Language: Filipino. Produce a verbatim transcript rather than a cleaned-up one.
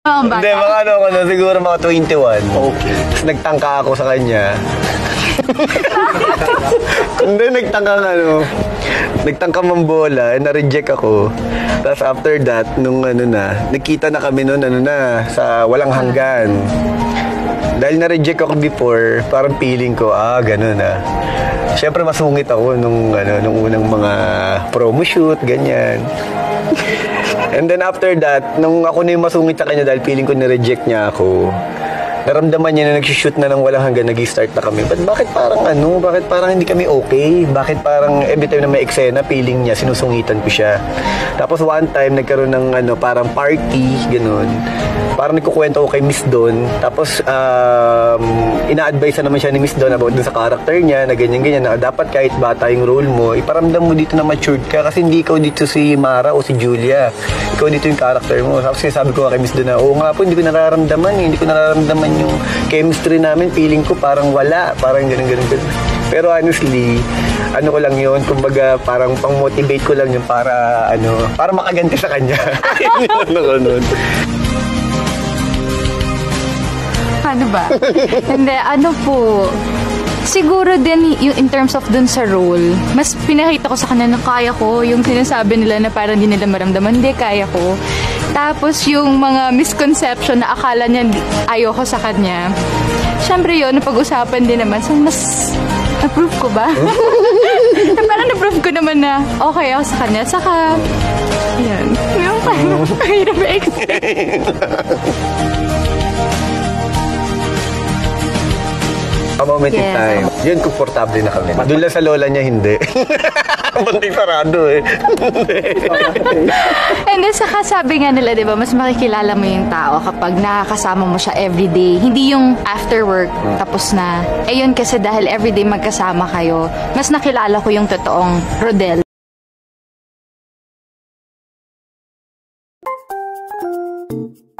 Hindi, mga ano ko na, siguro mga twenty-one. Okay. Tapos nagtangka ako sa kanya. Hindi, nagtangka ano. Nagtangka mambola, na-reject ako. Tapos after that, nung ano na, nagkita na kami noon, ano na, sa walang hanggan. Dahil na-reject ako before, parang feeling ko, ah, gano'n na. Siyempre, masungit ako nung, ano, nung unang mga promo shoot, ganyan. And then after that, nung ako na yung masungit sa kanya dahil feeling ko na-reject niya ako, naramdaman niya na nag-shoot na ng walang hanggan, nag-start na kami. But bakit parang ano, bakit parang hindi kami okay? Bakit parang every time na may eksena, feeling niya, sinusungitan ko siya. Tapos one time, nagkaroon ng ano, parang party, gano'n. Parang nagkukwento ko kay Miss Don. Tapos, um, ina-advise na naman siya ni Miss Don about dun sa character niya, na ganyan-ganyan, na dapat kahit bata yung role mo, iparamdam mo dito na matured ka kasi hindi ikaw dito si Mara o si Julia. Ikaw dito yung character mo. Tapos sinasabi ko kay Miss Don na, oo nga po, hindi ko nararamdaman eh. Hindi ko nararamdaman yung chemistry namin. Feeling ko parang wala. Parang ganun-ganun. Pero honestly, ano ko lang yun, kumbaga parang pang-motivate ko lang yun para, ano, para makaganti sa kanya. Ano, ano ba? Hindi, ano po, siguro din yung in terms of dun sa role, mas pinakita ko sa kanya na kaya ko, yung sinasabi nila na parang hindi nila maramdaman, hindi, kaya ko. Tapos yung mga misconception na akala niya ayoko sa kanya, syempre yun, napag-usapan din naman, so mas approve ko ba? Parang na-prove ko naman na okay ako sa kanya, saka yan, yung parang mahirap explain. A moment in time. Yun, komportable na kami. Doon lang sa lola niya, hindi. Bunting sarado eh. And then, saka sabi nga nila, di ba, mas makikilala mo yung tao kapag nakakasama mo siya everyday. Hindi yung after work, hmm. tapos na. Eh yun kasi dahil everyday magkasama kayo, mas nakilala ko yung totoong Rodel.